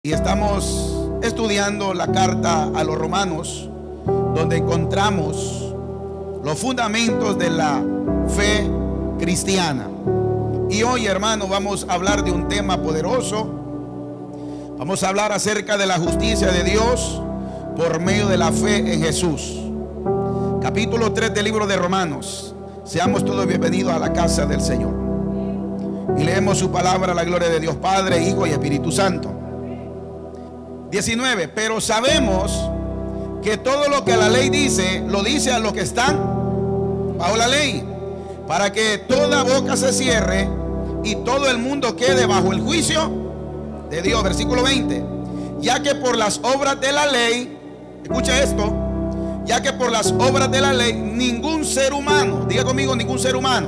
Y estamos estudiando la carta a los romanos, donde encontramos los fundamentos de la fe cristiana. Y hoy, hermano, vamos a hablar de un tema poderoso. Vamos a hablar acerca de la justicia de Dios por medio de la fe en Jesús. Capítulo 3 del libro de Romanos. Seamos todos bienvenidos a la casa del Señor. Y leemos su palabra a la gloria de Dios Padre, Hijo y Espíritu Santo. 19. Pero sabemos que todo lo que la ley dice, lo dice a los que están bajo la ley, para que toda boca se cierre y todo el mundo quede bajo el juicio de Dios. Versículo 20. Ya que por las obras de la ley, escucha esto, ya que por las obras de la ley ningún ser humano, diga conmigo, ningún ser humano,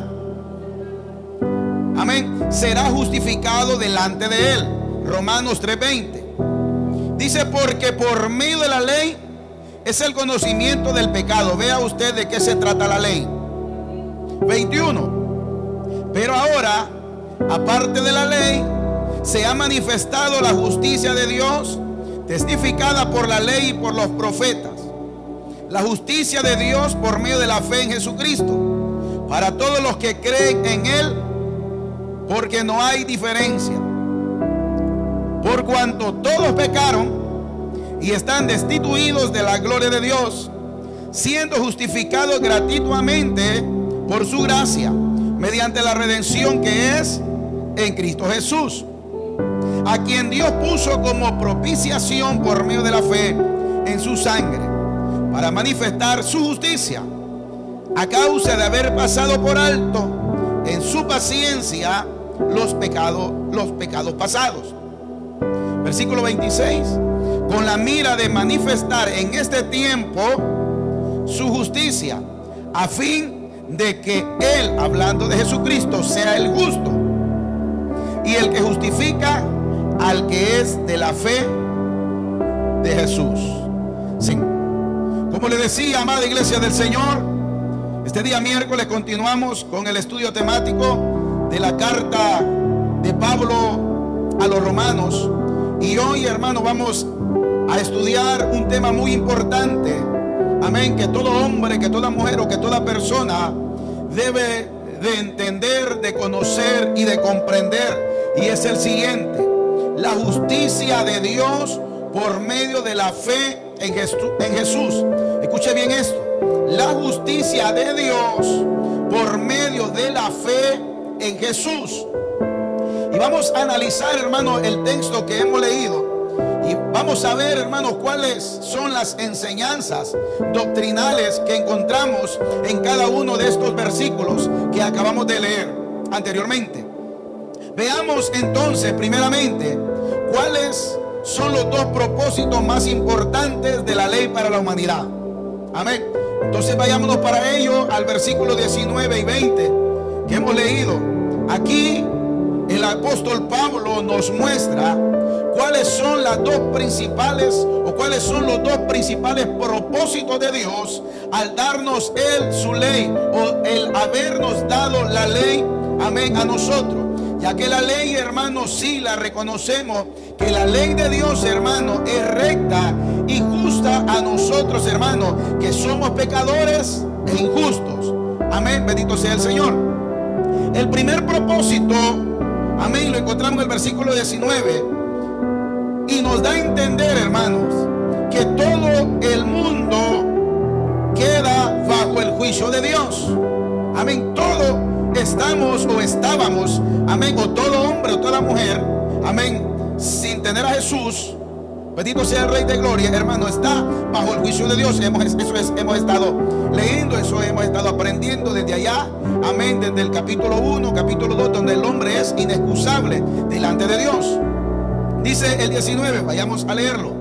amén, será justificado delante de él. Romanos 3:20. Dice, porque por medio de la ley es el conocimiento del pecado. Vea usted de qué se trata la ley. 21. Pero ahora, aparte de la ley, se ha manifestado la justicia de Dios, testificada por la ley y por los profetas. La justicia de Dios por medio de la fe en Jesucristo, para todos los que creen en Él, porque no hay diferencia. Por cuanto todos pecaron y están destituidos de la gloria de Dios, siendo justificados gratuitamente por su gracia, mediante la redención que es en Cristo Jesús, a quien Dios puso como propiciación por medio de la fe en su sangre, para manifestar su justicia, a causa de haber pasado por alto en su paciencia los pecados pasados. Versículo 26. Con la mira de manifestar en este tiempo su justicia, a fin de que Él, hablando de Jesucristo, sea el justo y el que justifica al que es de la fe de Jesús. Sí. Como le decía, amada iglesia del Señor, este día miércoles continuamos con el estudio temático de la carta de Pablo a los romanos. Y hoy, hermano, vamos a estudiar un tema muy importante, amén, que todo hombre, que toda mujer o que toda persona debe de entender, de conocer y de comprender. Y es el siguiente: la justicia de Dios por medio de la fe en Jesús. Escuche bien esto: la justicia de Dios por medio de la fe en Jesús. Y vamos a analizar, hermano, el texto que hemos leído. Y vamos a ver, hermanos, cuáles son las enseñanzas doctrinales que encontramos en cada uno de estos versículos que acabamos de leer anteriormente. Veamos entonces, primeramente, cuáles son los dos propósitos más importantes de la ley para la humanidad. Amén. Entonces vayámonos para ello al versículo 19 y 20 que hemos leído. Aquí el apóstol Pablo nos muestra cuáles son las dos principales o cuáles son los dos principales propósitos de Dios al darnos Él su ley, o el habernos dado la ley, amén, a nosotros. Ya que la ley, hermano, sí la reconocemos, que la ley de Dios, hermano, es recta y justa a nosotros, hermano, que somos pecadores e injustos. Amén, bendito sea el Señor. El primer propósito, amén, lo encontramos en el versículo 19 y nos da a entender, hermanos, que todo el mundo queda bajo el juicio de Dios. Amén, todo estamos o estábamos, amén, o todo hombre o toda mujer, amén, sin tener a Jesús, bendito sea el Rey de Gloria, hermano, está bajo el juicio de Dios. Hemos estado leyendo, eso hemos estado aprendiendo desde allá, amén, desde el capítulo 1, capítulo 2, donde el hombre es inexcusable delante de Dios. Dice el 19, vayamos a leerlo.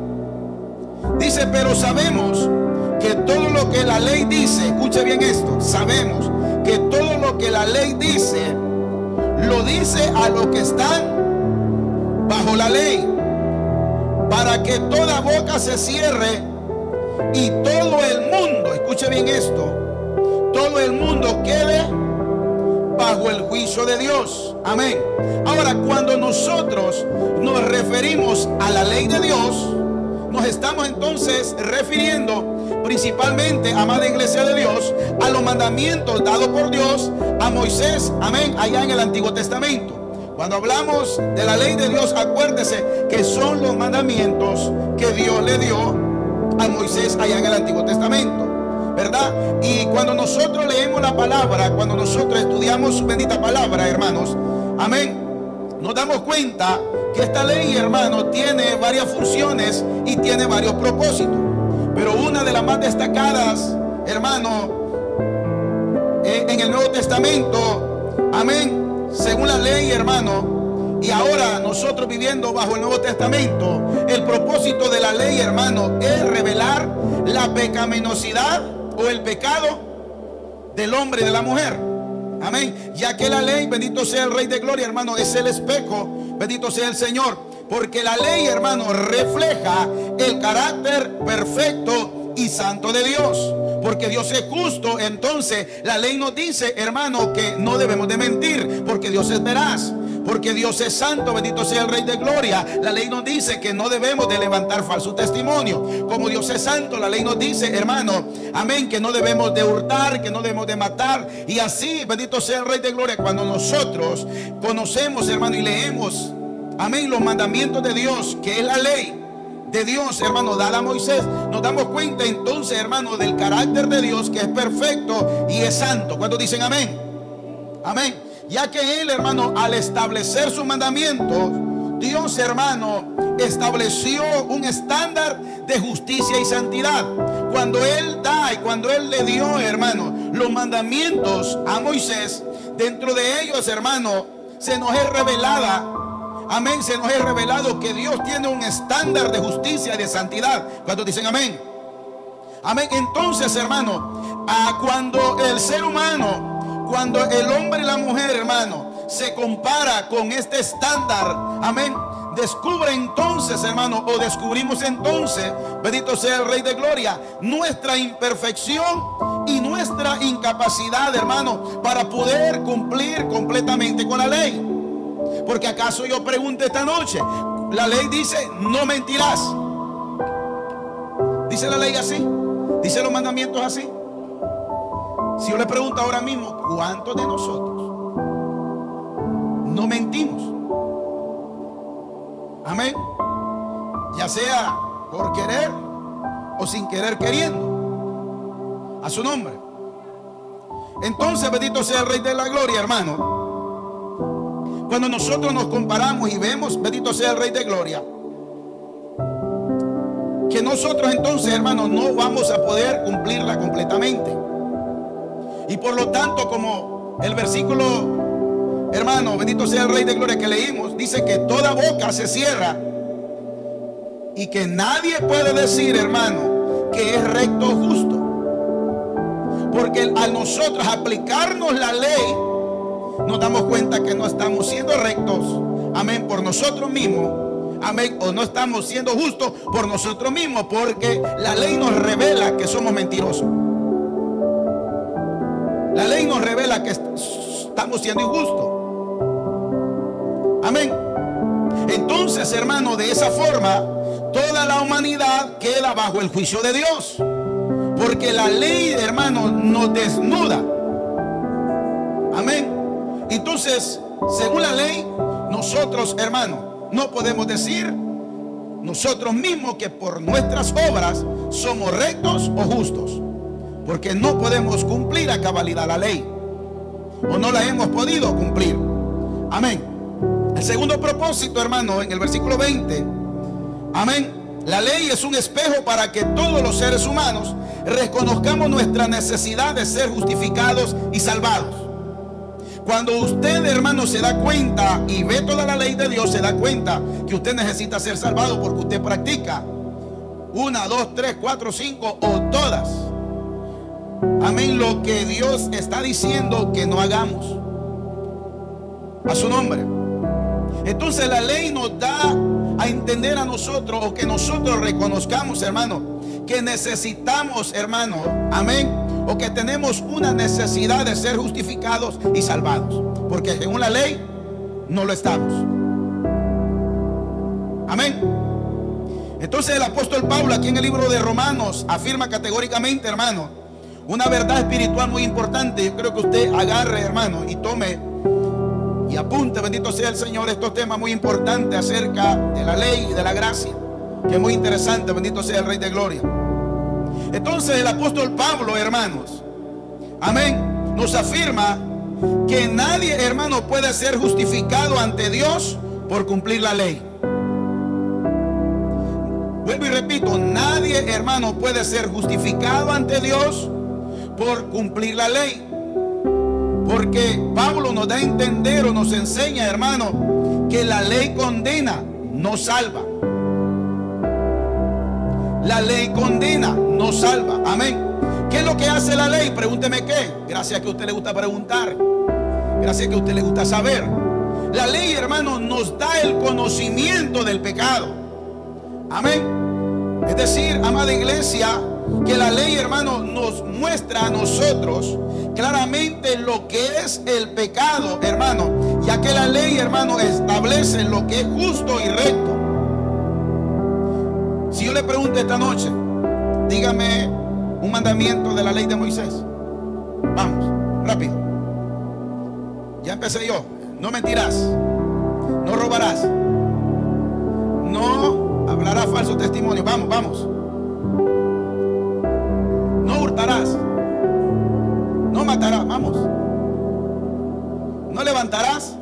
Dice, pero sabemos que todo lo que la ley dice, escuche bien esto, sabemos que todo lo que la ley dice, lo dice a los que están bajo la ley, para que toda boca se cierre y todo el mundo, escuche bien esto, todo el mundo quede bajo el juicio de Dios. Amén. Ahora, cuando nosotros nos referimos a la ley de Dios, nos estamos entonces refiriendo principalmente, amada iglesia de Dios, a los mandamientos dados por Dios a Moisés, amén, allá en el Antiguo Testamento. Cuando hablamos de la ley de Dios, acuérdese que son los mandamientos que Dios le dio a Moisés allá en el Antiguo Testamento, ¿verdad? Y cuando nosotros leemos la palabra, cuando nosotros estudiamos su bendita palabra, hermanos, amén, nos damos cuenta que esta ley, hermano, tiene varias funciones y tiene varios propósitos. Pero una de las más destacadas, hermano, en el Nuevo Testamento, amén, según la ley, hermano, y ahora nosotros viviendo bajo el Nuevo Testamento, el propósito de la ley, hermano, es revelar la pecaminosidad o el pecado del hombre y de la mujer. Amén. Ya que la ley, bendito sea el Rey de Gloria, hermano, es el espejo, bendito sea el Señor. Porque la ley, hermano, refleja el carácter perfecto y santo de Dios. Porque Dios es justo. Entonces la ley nos dice, hermano, que no debemos de mentir, porque Dios es veraz. Porque Dios es santo, bendito sea el Rey de Gloria. La ley nos dice que no debemos de levantar falso testimonio. Como Dios es santo, la ley nos dice, hermano, amén, que no debemos de hurtar, que no debemos de matar. Y así, bendito sea el Rey de Gloria, cuando nosotros conocemos, hermano, y leemos, amén, los mandamientos de Dios, que es la ley de Dios, hermano, dada a Moisés, nos damos cuenta entonces, hermano, del carácter de Dios, que es perfecto y es santo. ¿Cuántos dicen amén? Amén. Ya que Él, hermano, al establecer sus mandamientos, Dios, hermano, estableció un estándar de justicia y santidad. Cuando Él da y cuando Él le dio, hermano, los mandamientos a Moisés, dentro de ellos, hermano, se nos es revelada, amén, se nos es revelado que Dios tiene un estándar de justicia y de santidad. ¿Cuántos dicen amén? Amén. Entonces, hermano, cuando el ser humano, cuando el hombre y la mujer, hermano, se compara con este estándar, amén, descubre entonces, hermano, o descubrimos entonces, bendito sea el Rey de Gloria, nuestra imperfección y nuestra incapacidad, hermano, para poder cumplir completamente con la ley. Porque acaso yo pregunto esta noche, la ley dice, no mentirás. ¿Dice la ley así? ¿Dice los mandamientos así? Si yo le pregunto ahora mismo, ¿cuántos de nosotros no mentimos? Amén. Ya sea por querer o sin querer queriendo. A su nombre. Entonces, bendito sea el Rey de la Gloria, hermano. Cuando nosotros nos comparamos y vemos, bendito sea el Rey de Gloria, que nosotros entonces, hermano, no vamos a poder cumplirla completamente. Y por lo tanto, como el versículo, hermano, bendito sea el Rey de Gloria, que leímos, dice que toda boca se cierra y que nadie puede decir, hermano, que es recto o justo. Porque al nosotros aplicarnos la ley, nos damos cuenta que no estamos siendo rectos, amén, por nosotros mismos, amén, o no estamos siendo justos por nosotros mismos, porque la ley nos revela que somos mentirosos. La ley nos revela que estamos siendo injustos. Amén. Entonces, hermano, de esa forma, toda la humanidad queda bajo el juicio de Dios. Porque la ley, hermano, nos desnuda. Amén. Entonces, según la ley, nosotros, hermano, no podemos decir nosotros mismos que por nuestras obras somos rectos o justos. Porque no podemos cumplir a cabalidad la ley, o no la hemos podido cumplir. Amén. El segundo propósito, hermano, en el versículo 20, amén, la ley es un espejo para que todos los seres humanos reconozcamos nuestra necesidad de ser justificados y salvados. Cuando usted, hermano, se da cuenta y ve toda la ley de Dios, se da cuenta que usted necesita ser salvado, porque usted practica 1, 2, 3, 4, 5 o todas, amén, lo que Dios está diciendo que no hagamos. A su nombre. Entonces la ley nos da a entender a nosotros, o que nosotros reconozcamos, hermano, que necesitamos, hermano, amén, o que tenemos una necesidad de ser justificados y salvados, porque según la ley no lo estamos. Amén. Entonces el apóstol Pablo aquí en el libro de Romanos afirma categóricamente, hermano, una verdad espiritual muy importante. Yo creo que usted agarre, hermano, y tome y apunte, bendito sea el Señor, estos temas muy importantes acerca de la ley y de la gracia, que es muy interesante, bendito sea el Rey de Gloria. Entonces el apóstol Pablo, hermanos, amén, nos afirma que nadie, hermano, puede ser justificado ante Dios por cumplir la ley. Vuelvo y repito, nadie, hermano, puede ser justificado ante Dios por cumplir la ley. Porque Pablo nos da a entender o nos enseña, hermano, que la ley condena, no salva. La ley condena, no salva. Amén. ¿Qué es lo que hace la ley? Pregúnteme qué. Gracias que a usted le gusta preguntar. Gracias que a usted le gusta saber. La ley, hermano, nos da el conocimiento del pecado. Amén. Es decir, amada iglesia, que la ley, hermano, nos muestra a nosotros claramente lo que es el pecado, hermano, ya que la ley, hermano, establece lo que es justo y recto. Si yo le pregunto esta noche, dígame un mandamiento de la ley de Moisés. Vamos, rápido. Ya empecé yo. No mentirás, no robarás, no hablarás falso testimonio. Vamos, vamos. No hurtarás, no matarás. Vamos. No levantarás.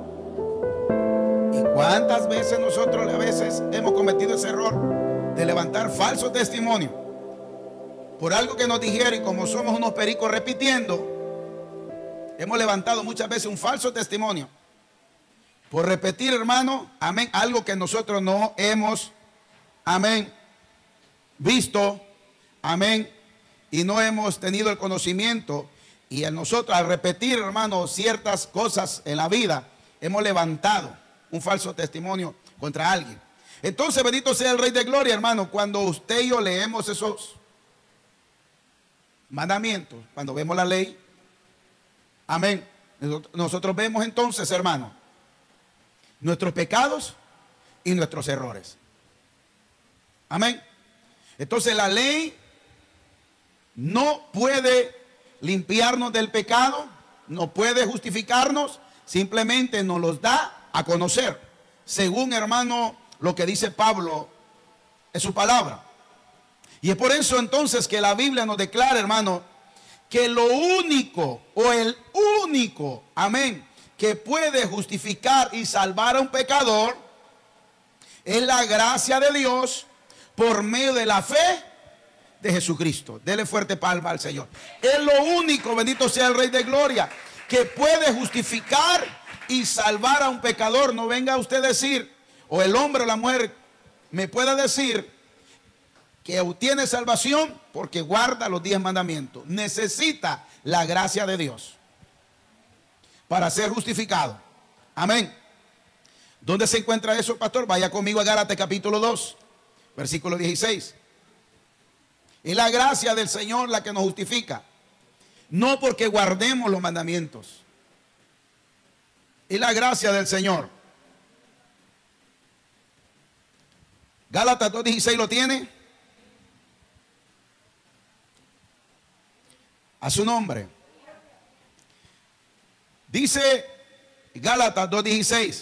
¿Y cuántas veces nosotros a veces hemos cometido ese error de levantar falso testimonio por algo que nos dijeron? Y como somos unos pericos repitiendo, hemos levantado muchas veces un falso testimonio por repetir, hermano, amén, algo que nosotros no hemos, amén, visto, amén, y no hemos tenido el conocimiento. Y a nosotros, al repetir, hermano, ciertas cosas en la vida, hemos levantado un falso testimonio contra alguien. Entonces, bendito sea el Rey de Gloria, hermano, cuando usted y yo leemos esos mandamientos, cuando vemos la ley, amén, nosotros vemos entonces, hermano, nuestros pecados y nuestros errores. Amén. Entonces la ley no puede limpiarnos del pecado, no puede justificarnos, simplemente nos los da a conocer, según, hermano, lo que dice Pablo en su palabra. Y es por eso entonces que la Biblia nos declara, hermano, que lo único o el único, amén, que puede justificar y salvar a un pecador es la gracia de Dios por medio de la fe de Jesucristo. Dele fuerte palma al Señor. Es lo único, bendito sea el Rey de Gloria, que puede justificar y salvar a un pecador. No venga usted a decir, o el hombre o la mujer me pueda decir que obtiene salvación porque guarda los 10 mandamientos. Necesita la gracia de Dios para ser justificado. Amén. ¿Dónde se encuentra eso, pastor? Vaya conmigo a Gálatas capítulo 2, versículo 16. Es la gracia del Señor la que nos justifica, no porque guardemos los mandamientos. Es la gracia del Señor. Gálatas 2:16, ¿lo tiene? A su nombre. Dice Gálatas 2:16,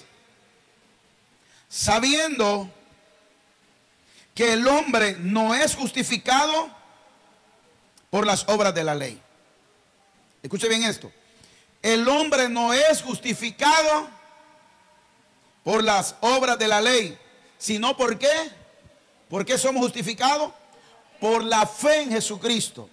sabiendo que el hombre no es justificado por las obras de la ley. Escuche bien esto. El hombre no es justificado por las obras de la ley, sino ¿por qué? ¿Por qué somos justificados? Por la fe en Jesucristo.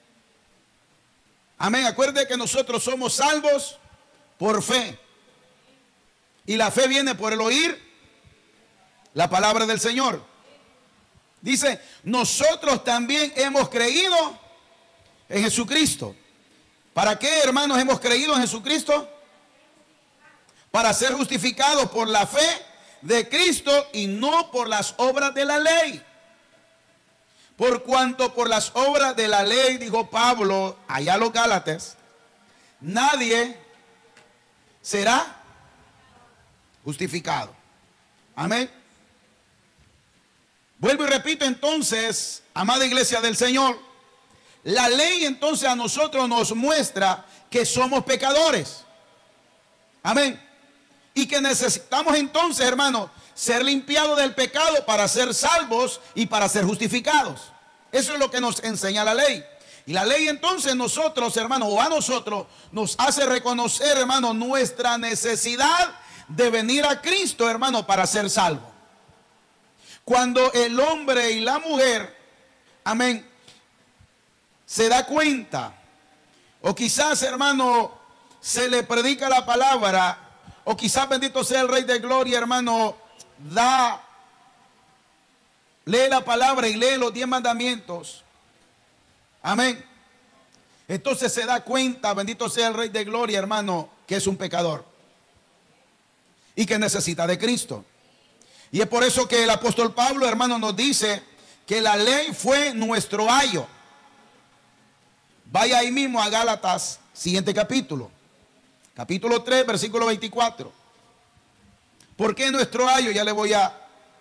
Amén. Acuerde que nosotros somos salvos por fe. Y la fe viene por el oír la palabra del Señor. Dice, nosotros también hemos creído en Jesucristo. ¿Para qué, hermanos, hemos creído en Jesucristo? Para ser justificados por la fe de Cristo y no por las obras de la ley. Por cuanto por las obras de la ley, dijo Pablo allá a los Gálatas, nadie será justificado. Amén. Vuelvo y repito entonces, amada iglesia del Señor, la ley entonces a nosotros nos muestra que somos pecadores. Amén. Y que necesitamos entonces, hermanos, ser limpiados del pecado para ser salvos y para ser justificados. Eso es lo que nos enseña la ley. Y la ley entonces nosotros, hermanos, o a nosotros, nos hace reconocer, hermanos, nuestra necesidad de venir a Cristo, hermano, para ser salvo. Cuando el hombre y la mujer, amén, se da cuenta, o quizás, hermano, se le predica la palabra, o quizás, bendito sea el Rey de Gloria, hermano, lee la palabra y lee los 10 mandamientos. Amén. Entonces se da cuenta, bendito sea el Rey de Gloria, hermano, que es un pecador y que necesita de Cristo. Y es por eso que el apóstol Pablo, hermano, nos dice que la ley fue nuestro ayo. Vaya ahí mismo a Gálatas, siguiente capítulo. Capítulo 3, versículo 24. ¿Por qué nuestro ayo? Ya le voy a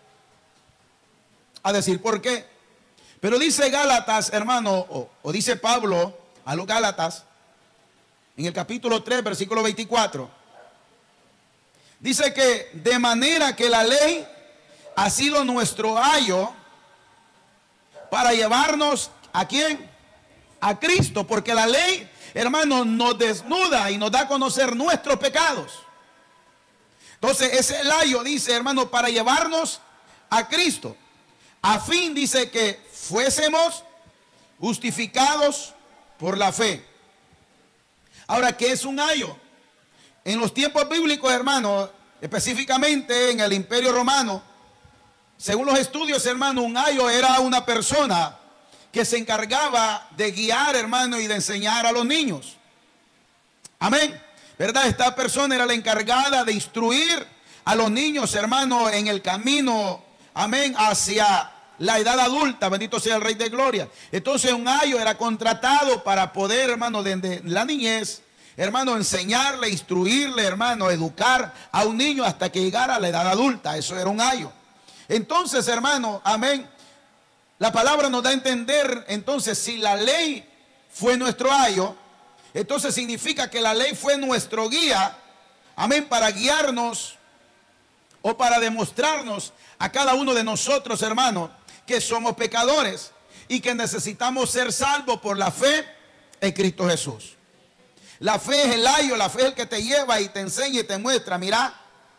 decir por qué. Pero dice Gálatas, hermano, o dice Pablo a los Gálatas, en el capítulo 3, versículo 24. Dice que de manera que la ley ha sido nuestro ayo para llevarnos ¿a quién? A Cristo, porque la ley, hermano, nos desnuda y nos da a conocer nuestros pecados. Entonces ese el ayo, dice, hermano, para llevarnos a Cristo, a fin, dice, que fuésemos justificados por la fe. Ahora, ¿qué es un ayo? En los tiempos bíblicos, hermano, específicamente en el Imperio Romano, según los estudios, hermano, un ayo era una persona que se encargaba de guiar, hermano, y de enseñar a los niños. Amén. ¿Verdad? Esta persona era la encargada de instruir a los niños, hermano, en el camino, amén, hacia la edad adulta. Bendito sea el Rey de Gloria. Entonces un ayo era contratado para poder, hermano, desde la niñez, hermano, enseñarle, instruirle, hermano, educar a un niño hasta que llegara a la edad adulta. Eso era un ayo. Entonces, hermano, amén, la palabra nos da a entender, entonces, si la ley fue nuestro ayo, entonces significa que la ley fue nuestro guía, amén, para guiarnos o para demostrarnos a cada uno de nosotros, hermano, que somos pecadores y que necesitamos ser salvos por la fe en Cristo Jesús. La fe es el ayo, la fe es el que te lleva y te enseña y te muestra, mira,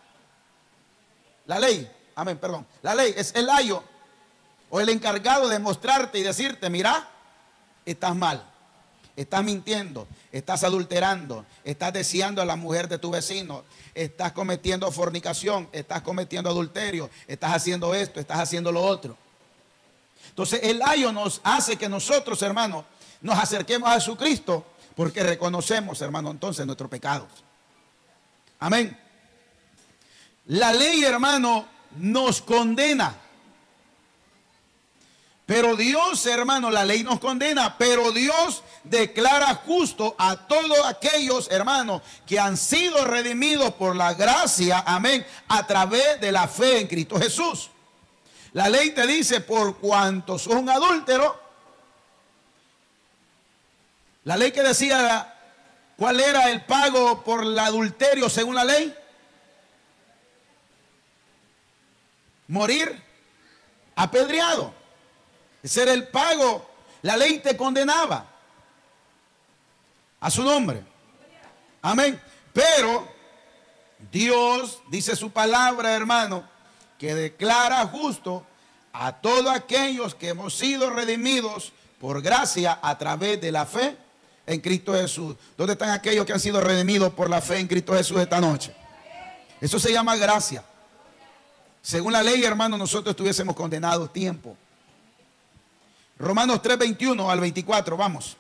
la ley, amén, perdón, la ley es el ayo o el encargado de mostrarte y decirte, mira, estás mal. Estás mintiendo, estás adulterando, estás deseando a la mujer de tu vecino, estás cometiendo fornicación, estás cometiendo adulterio, estás haciendo esto, estás haciendo lo otro. Entonces el ayo nos hace que nosotros, hermanos, nos acerquemos a Jesucristo porque reconocemos, hermano, entonces nuestros pecados. Amén. La ley, hermano, nos condena. Pero Dios, hermano, la ley nos condena, pero Dios declara justo a todos aquellos, hermanos, que han sido redimidos por la gracia, amén, a través de la fe en Cristo Jesús. La ley te dice, por cuanto sos un adúltero, la ley que decía, ¿cuál era el pago por el adulterio según la ley? Morir apedreado. Ese era el pago. La ley te condenaba. A su nombre. Amén. Pero Dios dice su palabra, hermano, que declara justo a todos aquellos que hemos sido redimidos por gracia a través de la fe en Cristo Jesús. ¿Dónde están aquellos que han sido redimidos por la fe en Cristo Jesús esta noche? Eso se llama gracia. Según la ley, hermano, nosotros estuviésemos condenados tiempo. Romanos 3, 21 al 24, vamos.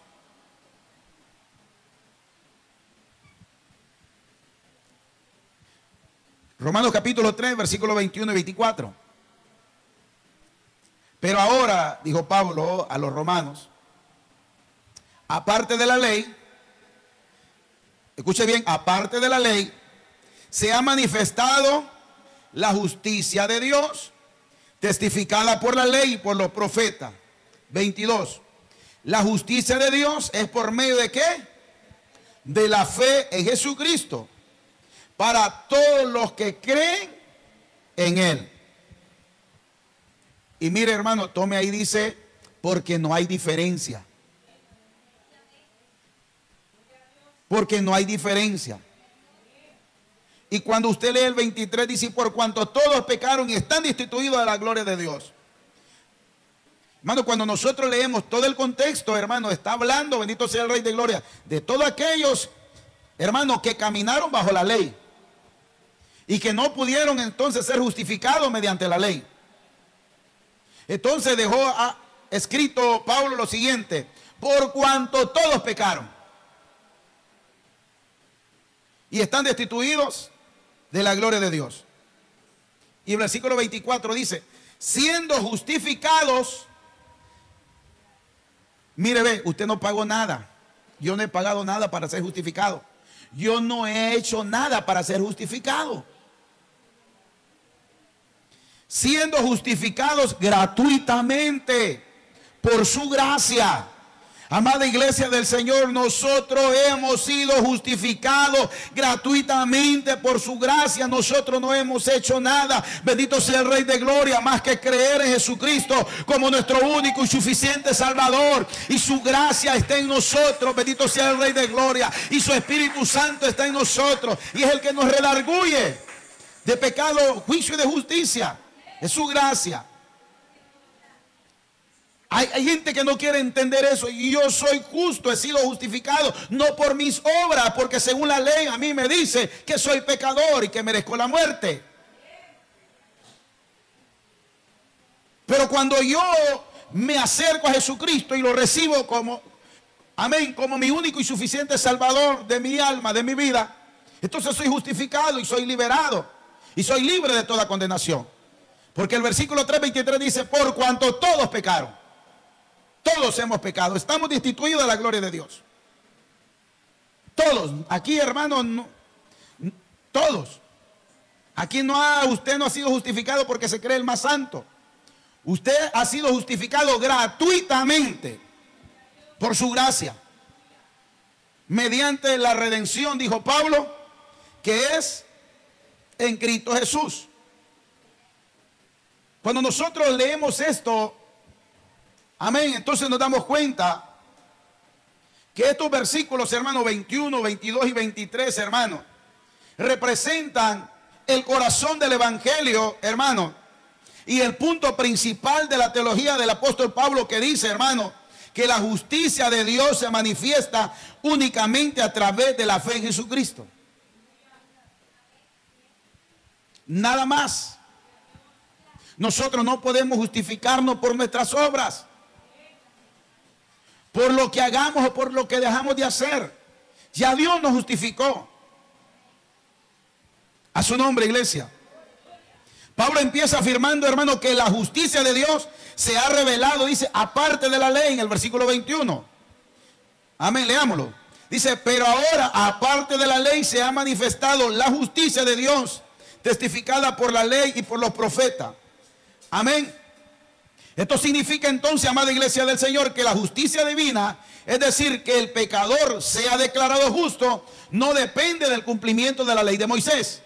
Romanos capítulo 3, versículos 21 y 24. Pero ahora, dijo Pablo a los romanos, aparte de la ley, escuche bien, aparte de la ley, se ha manifestado la justicia de Dios, testificada por la ley y por los profetas. 22. La justicia de Dios es por medio de ¿qué? De la fe en Jesucristo, para todos los que creen en Él. Y mire, hermano, tome ahí, dice, porque no hay diferencia. Porque no hay diferencia. Y cuando usted lee el 23, dice, por cuanto todos pecaron y están destituidos de la gloria de Dios. Hermano, cuando nosotros leemos todo el contexto, hermano, está hablando, bendito sea el Rey de Gloria, de todos aquellos, hermanos, que caminaron bajo la ley y que no pudieron entonces ser justificados mediante la ley. Entonces dejó escrito Pablo lo siguiente: por cuanto todos pecaron y están destituidos de la gloria de Dios. Y el versículo 24 dice, siendo justificados. Mire, ve, usted no pagó nada. Yo no he pagado nada para ser justificado. Yo no he hecho nada para ser justificado. Siendo justificados gratuitamente por su gracia. Amada iglesia del Señor, nosotros hemos sido justificados gratuitamente por su gracia. Nosotros no hemos hecho nada, bendito sea el Rey de Gloria, más que creer en Jesucristo como nuestro único y suficiente Salvador. Y su gracia está en nosotros, bendito sea el Rey de Gloria. Y su Espíritu Santo está en nosotros. Y es el que nos redarguye de pecado, juicio y de justicia. Es su gracia. Hay gente que no quiere entender eso. Y yo soy justo, he sido justificado no por mis obras, porque según la ley a mí me dice que soy pecador y que merezco la muerte. Pero cuando yo me acerco a Jesucristo y lo recibo como, amén, como mi único y suficiente Salvador de mi alma, de mi vida, entonces soy justificado y soy liberado y soy libre de toda condenación. Porque el versículo 3:23 dice, por cuanto todos pecaron. Todos hemos pecado, estamos destituidos de la gloria de Dios. Todos, aquí hermanos, no, todos. Aquí usted no ha sido justificado porque se cree el más santo. Usted ha sido justificado gratuitamente por su gracia. Mediante la redención, dijo Pablo, que es en Cristo Jesús. Cuando nosotros leemos esto, amén, entonces nos damos cuenta que estos versículos, hermanos, 21, 22 y 23, hermanos, representan el corazón del evangelio, hermanos, y el punto principal de la teología del apóstol Pablo, que dice, hermanos, que la justicia de Dios se manifiesta únicamente a través de la fe en Jesucristo. Nada más. Nosotros no podemos justificarnos por nuestras obras, por lo que hagamos o por lo que dejamos de hacer. Ya Dios nos justificó. A su nombre, iglesia. Pablo empieza afirmando, hermano, que la justicia de Dios se ha revelado, dice, aparte de la ley, en el versículo 21. Amén, leámoslo. Dice, pero ahora, aparte de la ley, se ha manifestado la justicia de Dios, testificada por la ley y por los profetas. Amén. Esto significa entonces, amada iglesia del Señor, que la justicia divina, es decir, que el pecador sea declarado justo, no depende del cumplimiento de la ley de Moisés.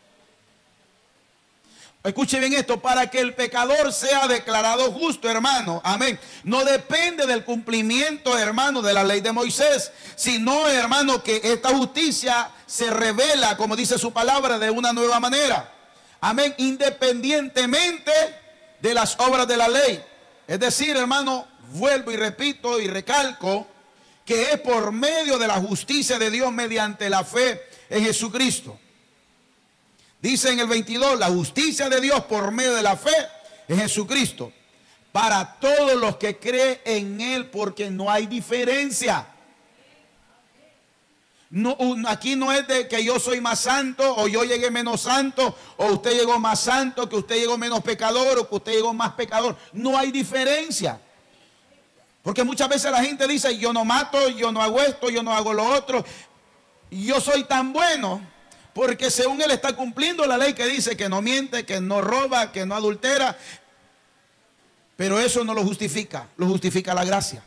Escuche bien esto, para que el pecador sea declarado justo, hermano, amén, no depende del cumplimiento, hermano, de la ley de Moisés, sino, hermano, que esta justicia se revela, como dice su palabra, de una nueva manera, amén, independientemente de las obras de la ley. Es decir, hermano, vuelvo y repito y recalco que es por medio de la justicia de Dios mediante la fe en Jesucristo. Dice en el 22, la justicia de Dios por medio de la fe en Jesucristo, para todos los que creen en Él, porque no hay diferencia. No, aquí no es de que yo soy más santo o yo llegué menos santo o usted llegó más santo, que usted llegó menos pecador o que usted llegó más pecador. No hay diferencia. Porque muchas veces la gente dice, yo no mato, yo no hago esto, yo no hago lo otro. Yo soy tan bueno porque según él está cumpliendo la ley que dice que no miente, que no roba, que no adultera. Pero eso no lo justifica la gracia.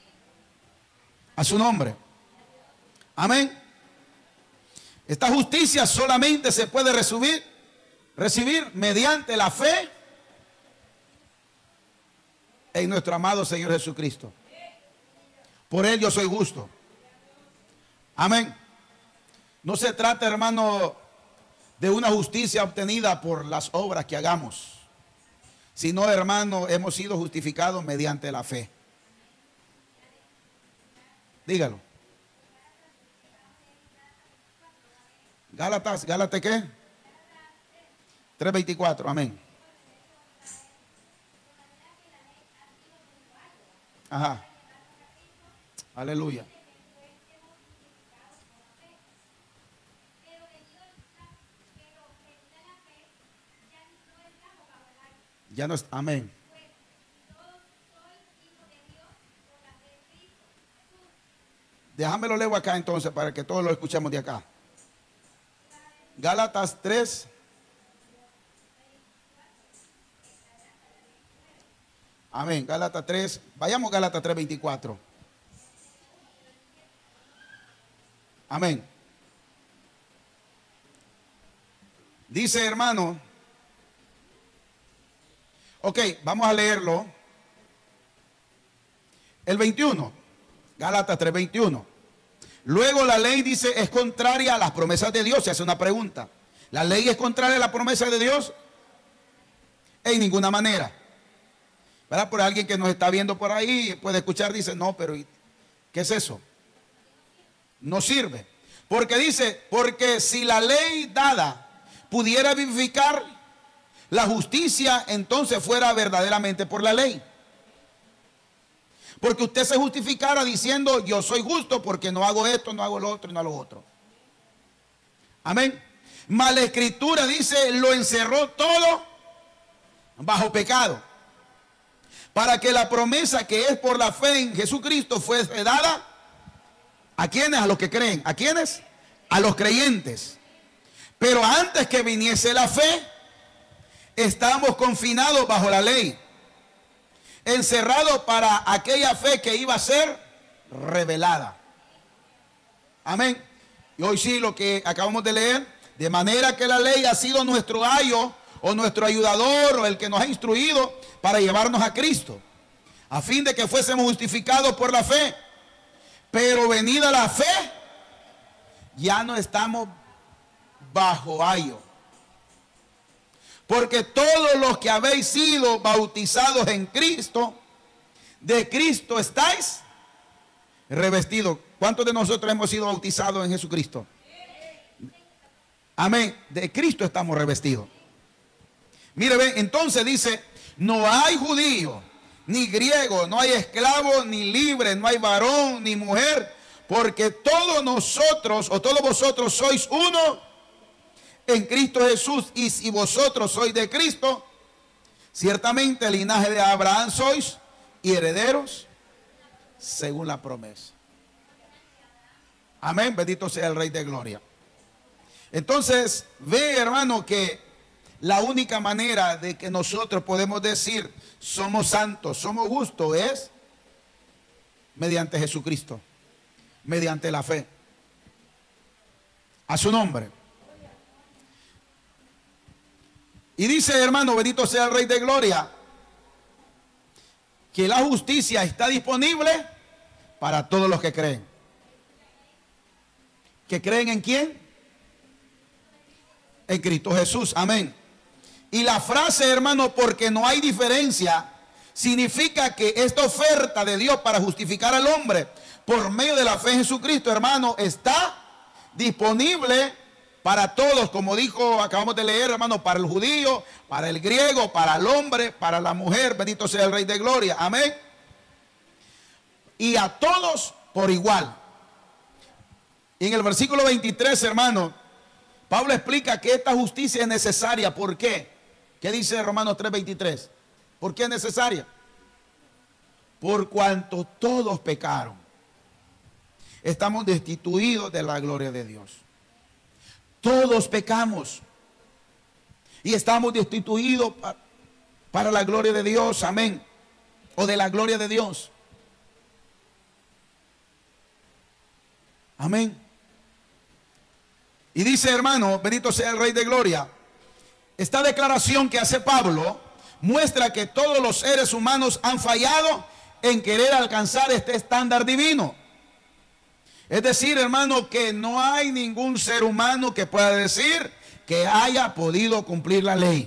A su nombre. Amén. Esta justicia solamente se puede recibir mediante la fe en nuestro amado Señor Jesucristo. Por Él yo soy justo. Amén. No se trata, hermano, de una justicia obtenida por las obras que hagamos, sino, hermano, hemos sido justificados mediante la fe. Dígalo. Gálatas ¿qué? 3:24, amén. Ajá. Aleluya. Ya no es, amén. Déjamelo leo acá entonces para que todos lo escuchemos de acá. Gálatas 3. Amén. Gálatas 3. Vayamos a Gálatas 3:24. Amén. Dice, hermano. Ok, vamos a leerlo. El 21. Gálatas 3:21. Luego la ley dice es contraria a las promesas de Dios. Se hace una pregunta. ¿La ley es contraria a la promesa de Dios? En ninguna manera. ¿Verdad? Por alguien que nos está viendo por ahí puede escuchar, dice, no, pero ¿qué es eso? No sirve. Porque dice, porque si la ley dada pudiera vivificar, la justicia entonces fuera verdaderamente por la ley. Porque usted se justificara diciendo, yo soy justo porque no hago esto, no hago lo otro y no hago lo otro. Amén. Mas la Escritura dice, lo encerró todo bajo pecado, para que la promesa que es por la fe en Jesucristo fuese dada ¿a quiénes? A los que creen. ¿A quiénes? A los creyentes. Pero antes que viniese la fe, estábamos confinados bajo la ley, encerrados para aquella fe que iba a ser revelada. Amén. Y hoy sí, lo que acabamos de leer, de manera que la ley ha sido nuestro ayo o nuestro ayudador o el que nos ha instruido para llevarnos a Cristo, a fin de que fuésemos justificados por la fe. Pero venida la fe, ya no estamos bajo ayo. Porque todos los que habéis sido bautizados en Cristo, de Cristo estáis revestidos. ¿Cuántos de nosotros hemos sido bautizados en Jesucristo? Amén. De Cristo estamos revestidos. Mire, ven, entonces dice, no hay judío, ni griego, no hay esclavo, ni libre, no hay varón, ni mujer, porque todos nosotros, o todos vosotros sois uno en Cristo Jesús. Y si vosotros sois de Cristo, ciertamente el linaje de Abraham sois y herederos según la promesa. Amén, bendito sea el Rey de Gloria. Entonces, ve, hermano, que la única manera de que nosotros podemos decir somos santos, somos justos, es mediante Jesucristo, mediante la fe. A su nombre. Y dice, hermano, bendito sea el Rey de Gloria, que la justicia está disponible para todos los que creen. ¿Que creen en quién? En Cristo Jesús, amén. Y la frase, hermano, porque no hay diferencia, significa que esta oferta de Dios para justificar al hombre por medio de la fe en Jesucristo, hermano, está disponible para todos, como dijo, acabamos de leer, hermano, para el judío, para el griego, para el hombre, para la mujer, bendito sea el Rey de Gloria, amén. Y a todos por igual. Y en el versículo 23, hermano, Pablo explica que esta justicia es necesaria. ¿Por qué? ¿Qué dice Romanos 3:23? ¿Por qué es necesaria? Por cuanto todos pecaron, estamos destituidos de la gloria de Dios. Todos pecamos y estamos destituidos para la gloria de Dios. Amén. O de la gloria de Dios. Amén. Y dice, hermano, bendito sea el Rey de Gloria, esta declaración que hace Pablo muestra que todos los seres humanos han fallado en querer alcanzar este estándar divino. Es decir, hermano, que no hay ningún ser humano que pueda decir que haya podido cumplir la ley.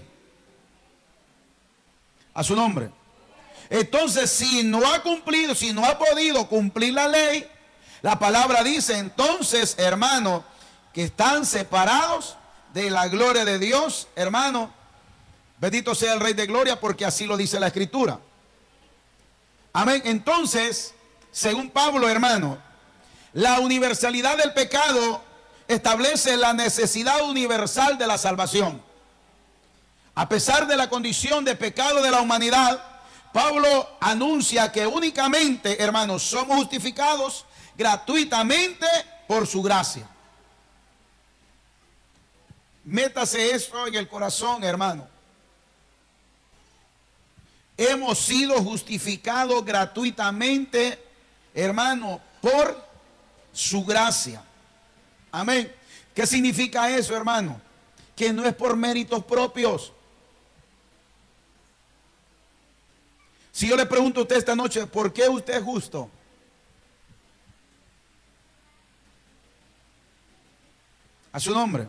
A su nombre. Entonces, si no ha cumplido, si no ha podido cumplir la ley, la palabra dice entonces, hermano, que están separados de la gloria de Dios, hermano. Bendito sea el Rey de Gloria, porque así lo dice la Escritura. Amén. Entonces, según Pablo, hermano, la universalidad del pecado establece la necesidad universal de la salvación. A pesar de la condición de pecado de la humanidad, Pablo anuncia que únicamente, hermanos, somos justificados gratuitamente por su gracia. Métase eso en el corazón, hermano. Hemos sido justificados gratuitamente, hermano, por su gracia. Amén. ¿Qué significa eso, hermano? Que no es por méritos propios. Si yo le pregunto a usted esta noche, ¿por qué usted es justo? A su nombre.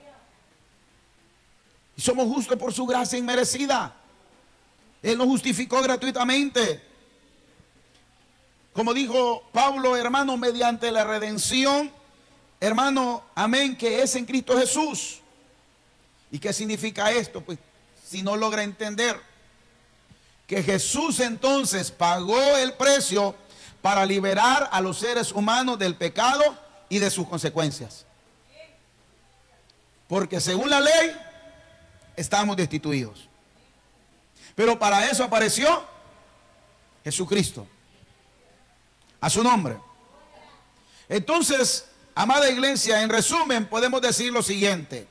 Y somos justos por su gracia inmerecida. Él nos justificó gratuitamente. Como dijo Pablo, hermano, mediante la redención, hermano, amén, que es en Cristo Jesús. ¿Y qué significa esto? Pues si no logra entender que Jesús entonces pagó el precio para liberar a los seres humanos del pecado y de sus consecuencias. Porque según la ley, estamos destituidos. Pero para eso apareció Jesucristo. A su nombre. Entonces, amada iglesia, en resumen podemos decir lo siguiente.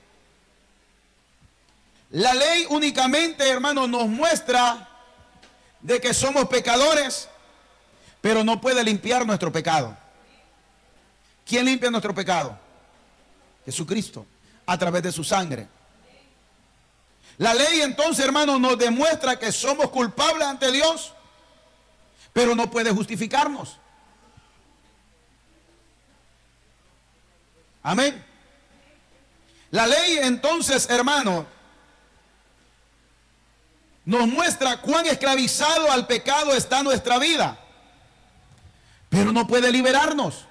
La ley únicamente, hermano, nos muestra de que somos pecadores, pero no puede limpiar nuestro pecado. ¿Quién limpia nuestro pecado? Jesucristo, a través de su sangre. La ley entonces, hermano, nos demuestra que somos culpables ante Dios, pero no puede justificarnos. Amén. La ley entonces, hermano, nos muestra cuán esclavizado al pecado está nuestra vida, pero no puede liberarnos.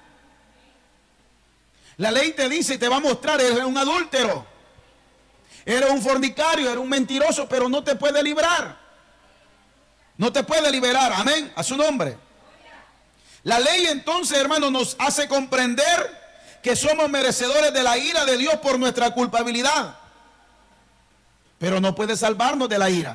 La ley te dice y te va a mostrar, eres un adúltero, eres un fornicario, eres un mentiroso, pero no te puede librar. No te puede liberar, amén, a su nombre. La ley entonces, hermano, nos hace comprender que somos merecedores de la ira de Dios por nuestra culpabilidad, pero no puede salvarnos de la ira.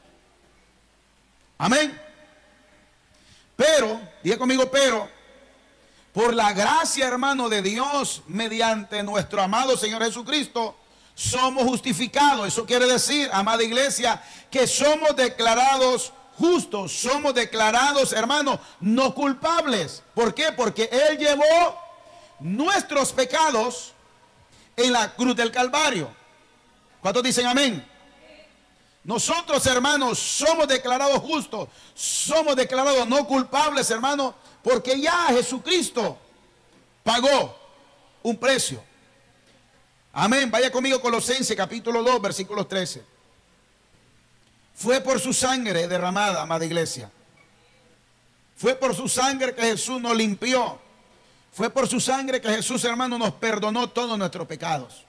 Amén. Pero, diga conmigo, pero, por la gracia, hermano, de Dios, mediante nuestro amado Señor Jesucristo, somos justificados. Eso quiere decir, amada iglesia, que somos declarados justos, somos declarados, hermano, no culpables. ¿Por qué? Porque Él llevó nuestros pecados en la cruz del Calvario. ¿Cuántos dicen amén? Nosotros, hermanos, somos declarados justos, somos declarados no culpables, hermanos, porque ya Jesucristo pagó un precio. Amén. Vaya conmigo a Colosenses capítulo 2, versículos 13. Fue por su sangre derramada, amada iglesia. Fue por su sangre que Jesús nos limpió. Fue por su sangre que Jesús, hermano, nos perdonó todos nuestros pecados.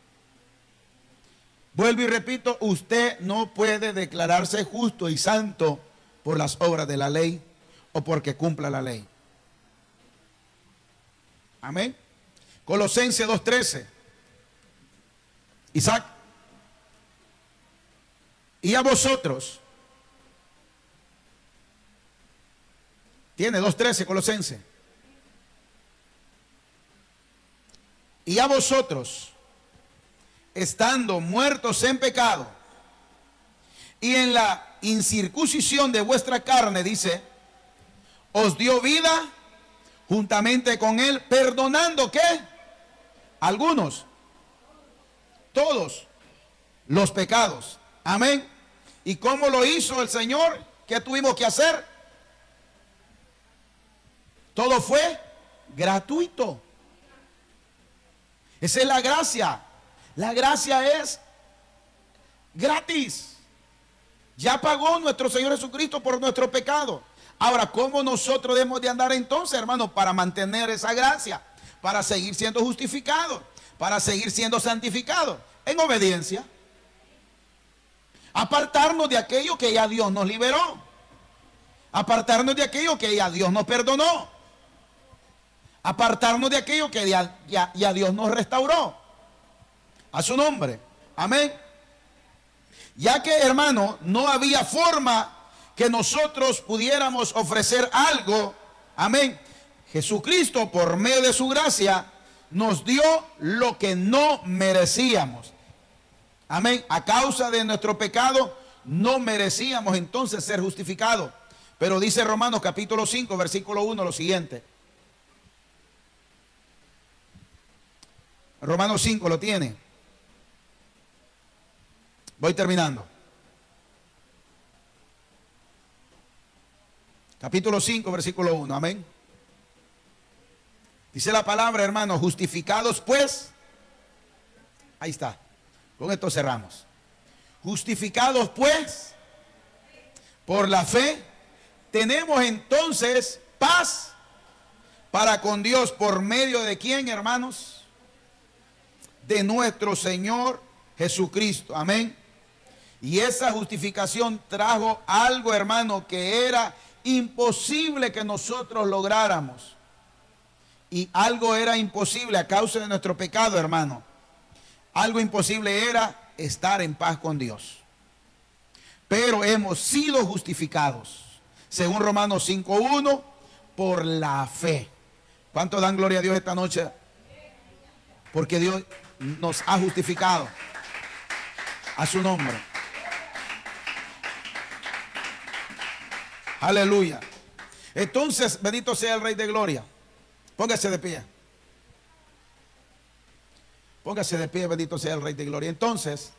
Vuelvo y repito, usted no puede declararse justo y santo por las obras de la ley o porque cumpla la ley. Amén. Colosenses 2:13. Isaac. Y a vosotros. Tiene 2:13 Colosenses. Y a vosotros, estando muertos en pecado y en la incircuncisión de vuestra carne, dice, os dio vida juntamente con él, perdonando ¿qué? Algunos, todos los pecados. Amén. ¿Y cómo lo hizo el Señor? ¿Qué tuvimos que hacer? Todo fue gratuito. Esa es la gracia. La gracia es gratis. Ya pagó nuestro Señor Jesucristo por nuestro pecado. Ahora, ¿cómo nosotros debemos de andar entonces, hermanos, para mantener esa gracia? Para seguir siendo justificados, para seguir siendo santificados, en obediencia. Apartarnos de aquello que ya Dios nos liberó. Apartarnos de aquello que ya Dios nos perdonó. Apartarnos de aquello que ya Dios nos restauró. A su nombre. Amén. Ya que, hermano, no había forma que nosotros pudiéramos ofrecer algo. Amén. Jesucristo, por medio de su gracia, nos dio lo que no merecíamos. Amén. A causa de nuestro pecado, no merecíamos entonces ser justificados. Pero dice Romanos capítulo 5, versículo 1, lo siguiente. Romanos 5 lo tiene. Voy terminando. Capítulo 5, versículo 1. Amén. Dice la palabra, hermanos, justificados pues. Ahí está. Con esto cerramos. Justificados pues por la fe, tenemos entonces paz para con Dios por medio de quién, hermanos, de nuestro Señor Jesucristo. Amén. Y esa justificación trajo algo, hermano, que era imposible que nosotros lográramos. Y algo era imposible a causa de nuestro pecado, hermano. Algo imposible era estar en paz con Dios. Pero hemos sido justificados, según Romanos 5:1, por la fe. ¿Cuántos dan gloria a Dios esta noche? Porque Dios nos ha justificado. A su nombre. Aleluya. Entonces, bendito sea el Rey de Gloria. Póngase de pie. Póngase de pie, bendito sea el Rey de Gloria. Entonces,